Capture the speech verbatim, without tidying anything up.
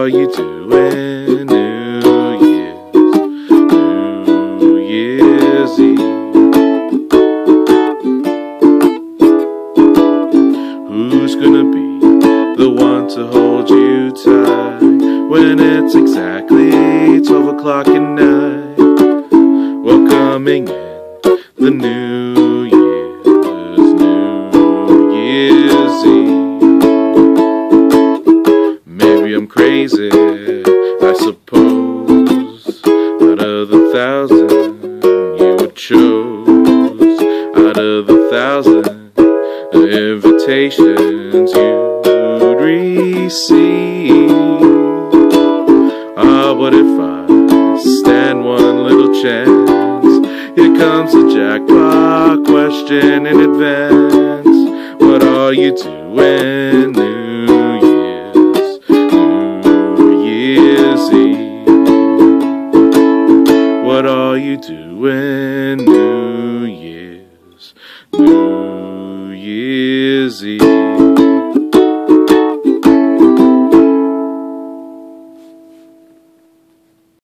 are you doing New Year's, New Year's Eve? Who's gonna be the one to hold you tight when it's exactly twelve o'clock at night? Welcoming in the New Year's, New Year's Eve. Maybe I'm crazy, I suppose. Out of the thousand you would choose, out of the thousand invitations you'd receive. Ah, what if I stand one little chance? Here comes the jackpot question in advance. What are you doing New Year's, New Year's Eve? What are you doing New Year's, New Year's Eve?